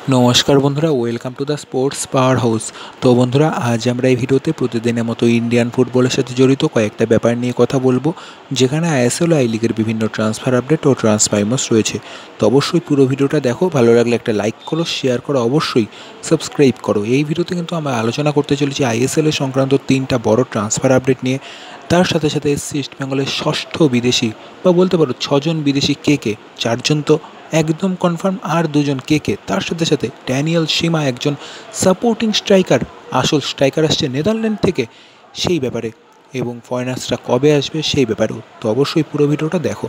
নমস্কার বন্ধুরা, welcome to the sports power house. তো বন্ধুরা, আজ আমরা এই ভিডিওতে প্রতিদিনের মতো ইন্ডিয়ান ফুটবলের সাথে জড়িত কয়েকটা ব্যাপার নিয়ে কথা বলবো, যেখানে আইএসএল ও আই লিগের বিভিন্ন ট্রান্সফার আপডেট ও ট্রান্সফারমার্স রয়েছে। তো অবশ্যই পুরো ভিডিওটা দেখো, ভালো লাগলে একটা লাইক করো, শেয়ার করো, অবশ্যই সাবস্ক্রাইব করো। এই ভিডিওতে কিন্তু আমরা আলোচনা করতে চলেছি আইএসএল এর সংক্রান্ত 3টা বড় ট্রান্সফার আপডেট নিয়ে। তার সাথে সাথে এসসি ইস্টবেঙ্গলের ষষ্ঠ বিদেশি, বা বলতে পারো 6জন বিদেশি কে কে, 4জন তো একদম কনফার্ম, আর 2জন কে কে। তার সাথে সাথে ড্যানিয়েল সীমা, একজন সাপোর্টিং স্ট্রাইকার, আসল স্ট্রাইকার আসছে নেদারল্যান্ড থেকে, সেই ব্যাপারে, এবং ফরেনার্সরা কবে আসবে সেই ব্যাপারেও। তো অবশ্যই পুরো ভিডিওটা দেখো।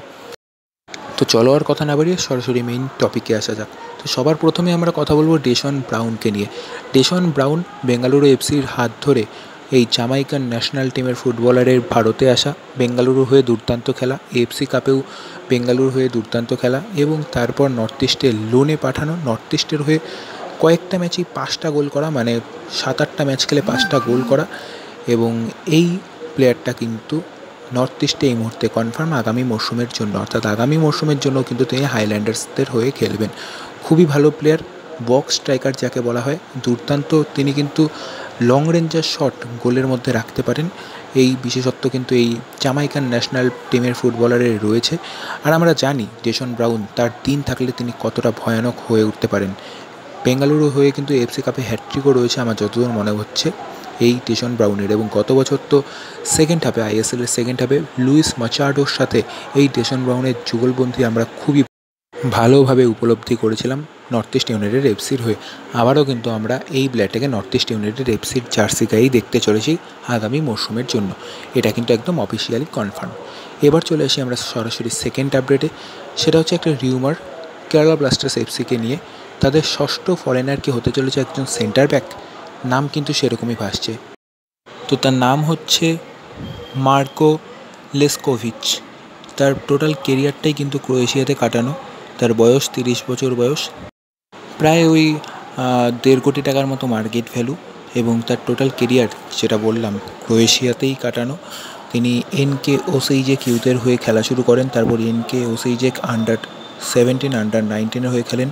তো চলো আর কথা না বাড়িয়ে সরাসরি মেইন টপিকে আসা যাক। তো সবার প্রথমে আমরা কথা বলবো ডেশন ব্রাউনকে নিয়ে। ডেশন ব্রাউন বেঙ্গালুরু এফসির হাত ধরে এই জামাইকান ন্যাশনাল টিমের ফুটবলারের ভারতে আসা, বেঙ্গালুরু হয়ে দুর্দান্ত খেলা, এএফসি কাপেও বেঙ্গালুরু হয়ে দুর্দান্ত খেলা, এবং তারপর নর্থ ইস্টে লোনে পাঠানো, নর্থ ইস্টের হয়ে কয়েকটা ম্যাচেই 5টা গোল করা, মানে 7-8টা ম্যাচ খেলে 5টা গোল করা। এবং এই প্লেয়ারটা কিন্তু নর্থ ইস্টে এই মুহূর্তে কনফার্ম আগামী মরশুমের জন্য, অর্থাৎ আগামী মরশুমের জন্য কিন্তু তিনি হাইল্যান্ডার্সদের হয়ে খেলবেন। খুবই ভালো প্লেয়ার, বক্স স্ট্রাইকার যাকে বলা হয়, দুর্দান্ত। তিনি কিন্তু লং রেঞ্জের শট গোলের মধ্যে রাখতে পারেন। এই বিশেষত্ব কিন্তু এই জামাইকান ন্যাশনাল টিমের ফুটবলারের রয়েছে। আর আমরা জানি ডেশন ব্রাউন তার দিন থাকলে তিনি কতটা ভয়ানক হয়ে উঠতে পারেন। বেঙ্গালুরু হয়ে কিন্তু এফসি কাপে হ্যাটট্রিকও রয়েছে আমার যতদূর মনে হচ্ছে এই ডেশন ব্রাউনের। এবং গত বছর তো সেকেন্ড হাফে, আইএসএলের সেকেন্ড হাফে লুইস মাচাডোর সাথে এই ডেশন ব্রাউনের যুগলবন্দি আমরা খুবই ভালোভাবে উপলব্ধি করেছিলাম নর্থ ইস্ট ইউনাইটেড এফসির হয়ে। আবারও কিন্তু আমরা এই প্লেয়ারটাকে নর্থ ইস্ট ইউনাইটেড এফসির জার্সি গায়েই দেখতে চলেছি আগামী মরশুমের জন্য। এটা কিন্তু একদম অফিসিয়ালি কনফার্ম। এবার চলে আসি আমরা সরাসরি সেকেন্ড আপডেটে। সেটা হচ্ছে একটা রিউমার কেরালা ব্লাস্টার্স এফসিকে নিয়ে। তাদের ষষ্ঠ ফরেনার কি হতে চলেছে একজন সেন্টার ব্যাক, নাম কিন্তু সেরকমই ভাসছে। তো তার নাম হচ্ছে মার্কো লেসকোভিচ। তার টোটাল কেরিয়ারটাই কিন্তু ক্রোয়েশিয়াতে কাটানো। তার বয়স 30 বছর বয়স, প্রায় ওই 1.5 কোটি টাকার মতো মার্কেট ভ্যালু। এবং তার টোটাল কেরিয়ার, যেটা বললাম, ক্রোয়েশিয়াতেই কাটানো। তিনি এনকে ওসেইজেক ইউথের হয়ে খেলা শুরু করেন, তারপর এনকে ওসেইজেক আন্ডার-17, আন্ডার-19 হয়ে খেলেন।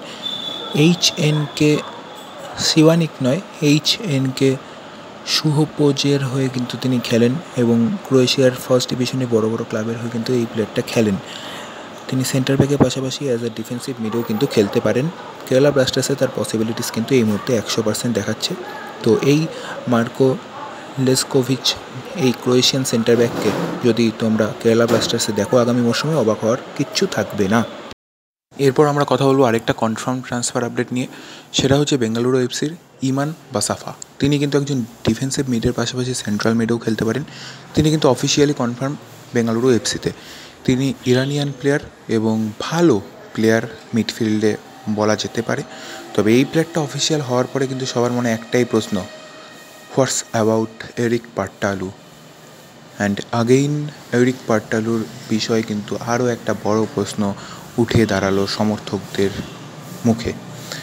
এইচএনকে শিওয়ানিক নয়, এইচএনকে সুহপোজের হয়ে কিন্তু তিনি খেলেন, এবং ক্রোয়েশিয়ার ফার্স্ট ডিভিশনে বড় বড় ক্লাবের হয়ে কিন্তু এই প্লেয়ারটা খেলেন। তিনি সেন্টার ব্যাকের পাশাপাশি অ্যাজ এ ডিফেন্সিভ মিডও কিন্তু খেলতে পারেন। কেরালা ব্লাস্টার্সে তার পসিবিলিটিস কিন্তু এই মুহূর্তে 100% দেখাচ্ছে। তো এই মার্কো লেসকোভিচ, এই ক্রোয়েশিয়ান সেন্টার ব্যাককে যদি তোমরা কেরালা ব্লাস্টার্সে দেখো আগামী মরশুমে, অবাক হওয়ার কিচ্ছু থাকবে না। এরপর আমরা কথা বলবো আরেকটা কনফার্ম ট্রান্সফার আপডেট নিয়ে। সেটা হচ্ছে বেঙ্গালুরু এফসির ইমান বাসাফা। তিনি কিন্তু একজন ডিফেন্সিভ মিডের পাশাপাশি সেন্ট্রাল মিডেও খেলতে পারেন। তিনি কিন্তু অফিসিয়ালি কনফার্ম বেঙ্গালুরু এফসিতে। তিনি ইরানিয়ান প্লেয়ার এবং ভালো প্লেয়ার মিডফিল্ডে বলা যেতে পারে। তবে এই প্লেয়ারটা অফিসিয়াল হওয়ার পরে কিন্তু সবার মনে একটাই প্রশ্ন, what's about Erik Paartalu? And again Erik পার্টালুর বিষয়ে কিন্তু আরও একটা বড় প্রশ্ন উঠে দাঁড়ালো সমর্থকদের মুখে,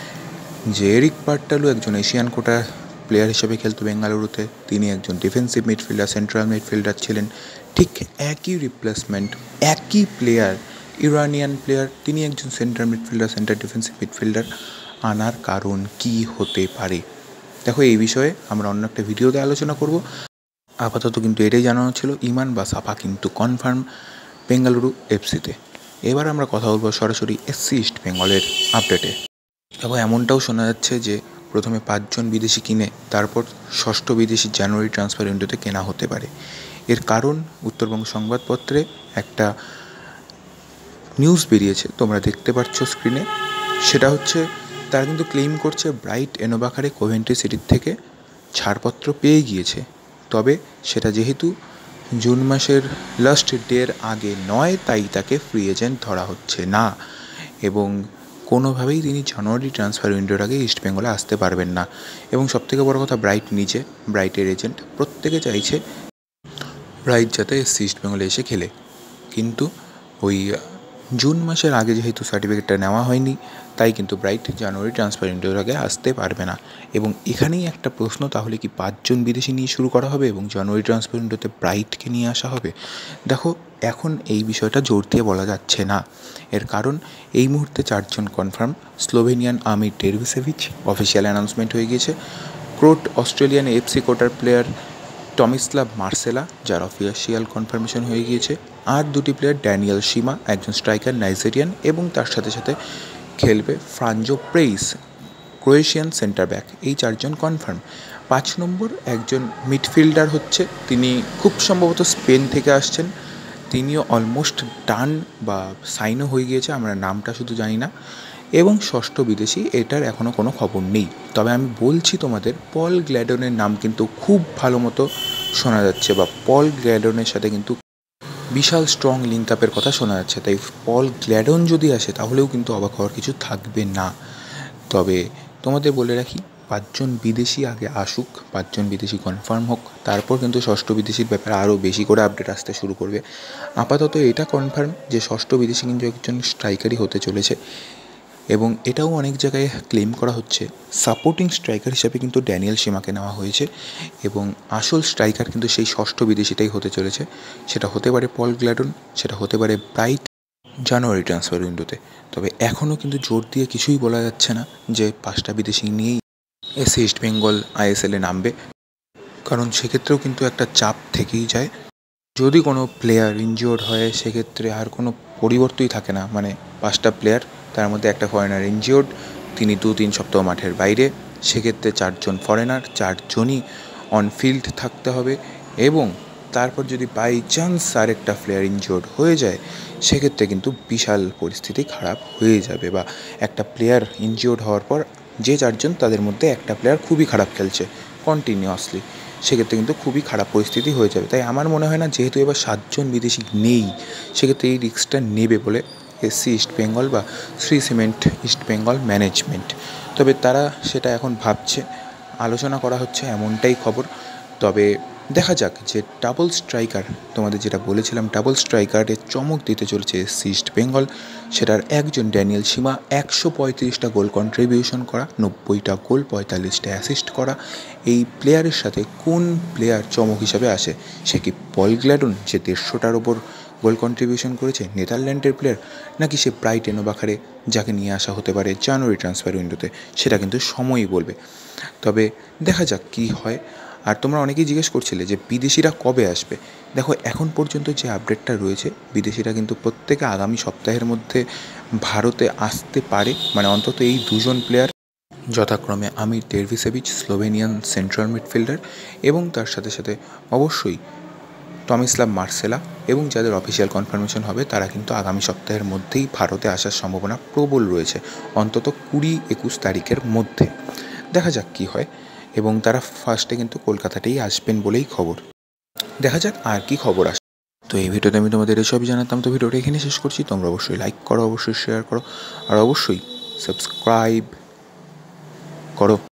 যে এরিক পার্টালু একজন এশিয়ান কোটার প্লেয়ার হিসেবে খেলতো বেঙ্গালুরুতে। তিনি একজন ডিফেন্সিভ মিডফিল্ডার, সেন্ট্রাল মিডফিল্ডার ছিলেন। ঠিক একই রিপ্লেসমেন্ট, একই প্লেয়ার, ইরানিয়ান প্লেয়ার, তিনি একজন central midfielder, centre defensive midfielder আনার কারণ কি হতে পারে? দেখো, এই বিষয়ে আমরা অন্য একটা ভিডিওতে আলোচনা করব। আপাতত কিন্তু এটাই জানানো ছিল, ইমান বাসাফা কিন্তু কনফার্ম বেঙ্গালুরু এফসিতে। এবার আমরা কথা বলবো সরাসরি এসসি ইস্ট বেঙ্গলের আপডেটে। দেখো, এমনটাও শোনা যাচ্ছে যে প্রথমে 5জন বিদেশি কিনে তারপর ষষ্ঠ বিদেশি জানুয়ারি ট্রান্সফার উইন্ডোতে কেনা হতে পারে। এর কারণ উত্তরবঙ্গ সংবাদপত্রে একটা নিউজ বেরিয়েছে, তোমরা দেখতে পাচ্ছ স্ক্রিনে। সেটা হচ্ছে, তারা কিন্তু ক্লেইম করছে ব্রাইট এনোবাকারে কোভেন্ট্রি সিটির থেকে ছাড়পত্র পেয়ে গিয়েছে। তবে সেটা যেহেতু জুন মাসের লাস্ট ডের আগে নয়, তাই তাকে ফ্রি এজেন্ট ধরা হচ্ছে না, এবং কোনোভাবেই তিনি জানুয়ারি ট্রান্সফার উইন্ডোর আগে ইস্টবেঙ্গলে আসতে পারবেন না। এবং সবথেকে বড় কথা, ব্রাইট নিজে, ব্রাইটের এজেন্ট, প্রত্যেকে চাইছে ব্রাইট যাতে এসসি ইস্টবেঙ্গলে এসে খেলে। কিন্তু ওই জুন মাসের আগে যেহেতু সার্টিফিকেটটা নেওয়া হয়নি, তাই কিন্তু ব্রাইট জানুয়ারি ট্রান্সফার উইন্ডোর আগে আসতে পারবে না। এবং এখানেই একটা প্রশ্ন, তাহলে কি 5জন বিদেশি নিয়ে শুরু করা হবে এবং জানুয়ারি ট্রান্সফার উইন্ডোতে ব্রাইটকে নিয়ে আসা হবে? দেখো, এখন এই বিষয়টা জোর দিয়ে বলা যাচ্ছে না। এর কারণ এই মুহূর্তে 4 জন confirm. Slovenian Amir Tervisevic official announcement হয়ে গিয়েছে। ক্রোট অস্ট্রেলিয়ান এফসি কোটার প্লেয়ার টমিস্লাভ মার্সেলা, যার অফিসিয়াল কনফার্মেশন হয়ে গিয়েছে। আর দুটি প্লেয়ার ড্যানিয়েল শিমা, একজন স্ট্রাইকার নাইজেরিয়ান, এবং তার সাথে সাথে খেলবে ফ্রাঞ্জো প্রেইস, ক্রোয়েশিয়ান সেন্টার ব্যাক। এই 4 জন কনফার্ম। 5 নম্বর একজন মিডফিল্ডার হচ্ছে, তিনি খুব সম্ভবত স্পেন থেকে আসছেন। তিনিও অলমোস্ট ডান বা সাইনও হয়ে গিয়েছে, আমরা নামটা শুধু জানি না। এবং ষষ্ঠ বিদেশি, এটার এখনও কোনো খবর নেই। তবে আমি বলছি তোমাদের, পল গ্ল্যাডনের নাম কিন্তু খুব ভালো মতো শোনা যাচ্ছে, বা পল গ্ল্যাডনের সাথে কিন্তু বিশাল স্ট্রং লিঙ্ক আপের কথা শোনা যাচ্ছে। তাই পল গ্ল্যাডন যদি আসে তাহলেও কিন্তু অবাক হওয়ার কিছু থাকবে না। তবে তোমাদের বলে রাখি, 5 জন বিদেশি আগে আসুক, 5 জন বিদেশি কনফার্ম হোক, তারপর কিন্তু ষষ্ঠ বিদেশির ব্যাপারে আরও বেশি করে আপডেট আসতে শুরু করবে। আপাতত এটা কনফার্ম যে ষষ্ঠ বিদেশি কিন্তু একজন স্ট্রাইকারই হতে চলেছে। এবং এটাও অনেক জায়গায় ক্লেম করা হচ্ছে, সাপোর্টিং স্ট্রাইকার হিসাবে কিন্তু ড্যানিয়েল শিমাকে নেওয়া হয়েছে, এবং আসল স্ট্রাইকার কিন্তু সেই ষষ্ঠ বিদেশিটাই হতে চলেছে। সেটা হতে পারে পল গ্ল্যাডন, সেটা হতে পারে ব্রাইট জানুয়ারি ট্রান্সফার উইন্ডোতে। তবে এখনও কিন্তু জোর দিয়ে কিছুই বলা যাচ্ছে না যে 5টা বিদেশি নিয়েই এসে ইস্টবেঙ্গল আইএসএলে নামবে, কারণ সেক্ষেত্রেও কিন্তু একটা চাপ থেকেই যায়। যদি কোনো প্লেয়ার ইনজিওর্ড হয় সেক্ষেত্রে আর কোনো পরিবর্তনই থাকে না। মানে 5টা প্লেয়ার, তার মধ্যে একটা ফরেনার ইনজিওর্ড, তিনি 2-3 সপ্তাহ মাঠের বাইরে, সেক্ষেত্রে 4 জন ফরেনার, 4 জনই অনফিল্ড থাকতে হবে। এবং তারপর যদি বাই চান্স আরেকটা প্লেয়ার ইনজিওর্ড হয়ে যায়, সেক্ষেত্রে কিন্তু বিশাল পরিস্থিতি খারাপ হয়ে যাবে। বা একটা প্লেয়ার ইনজিওর্ড হওয়ার পর যে 4 জন, তাদের মধ্যে একটা প্লেয়ার খুবই খারাপ খেলছে কন্টিনিউয়াসলি, সেক্ষেত্রে কিন্তু খুবই খারাপ পরিস্থিতি হয়ে যাবে। তাই আমার মনে হয় না, যেহেতু এবার 7 জন বিদেশি নেই, সেক্ষেত্রে এই রিস্কটা নেবে বলে এসসি ইস্টবেঙ্গল বা শ্রী সিমেন্ট ইস্টবেঙ্গল ম্যানেজমেন্ট। তবে তারা সেটা এখন ভাবছে, আলোচনা করা হচ্ছে, এমনটাই খবর। তবে দেখা যাক যে ডাবল স্ট্রাইকার, তোমাদের যেটা বলেছিলাম, ডাবল স্ট্রাইকারের চমক দিতে চলেছে এসসি ইস্টবেঙ্গল। সেটার একজন ড্যানিয়েল শিমা, 135টা গোল কন্ট্রিবিউশন করা, 90টা গোল, 45টা অ্যাসিস্ট করা। এই প্লেয়ারের সাথে কোন প্লেয়ার চমক হিসাবে আসে? সে কি পল গ্ল্যাডন, যে 150টার ওপর গোল কন্ট্রিবিউশন করেছে, নেদারল্যান্ডের প্লেয়ার, নাকি সে ব্রাইটন বাখারে, যাকে নিয়ে আসা হতে পারে জানুয়ারি ট্রান্সফার উইন্ডোতে? সেটা কিন্তু সময়ই বলবে। তবে দেখা যাক কী হয়। আর তোমরা অনেকেই জিজ্ঞেস করছিলে যে বিদেশিরা কবে আসবে। দেখো, এখন পর্যন্ত যে আপডেটটা রয়েছে, বিদেশিরা কিন্তু প্রত্যেকে আগামী সপ্তাহের মধ্যে ভারতে আসতে পারে। মানে অন্তত এই 2 জন প্লেয়ার, যথাক্রমে আমির টেরভিসেভিচ, স্লোভেনিয়ান সেন্ট্রাল মিডফিল্ডার, এবং তার সাথে সাথে অবশ্যই টমিস্লাভ মার্সেলা, এবং যাদের অফিসিয়াল কনফার্মেশন হবে তারা কিন্তু আগামী সপ্তাহের মধ্যেই ভারতে আসার সম্ভাবনা প্রবল রয়েছে, অন্তত 20-21 তারিখের মধ্যে। দেখা যাক কী হয়। এবং তারা ফার্স্টে কিন্তু কলকাতাতেই আসবেন বলেই খবর। দেখা যাক আর কি খবর আসে। তো এই ভিডিওতে আমি তোমাদের এসবই জানাতাম। তো ভিডিওটা এখানে শেষ করছি। তোমরা অবশ্যই লাইক করো, অবশ্যই শেয়ার করো, আর অবশ্যই সাবস্ক্রাইব করো।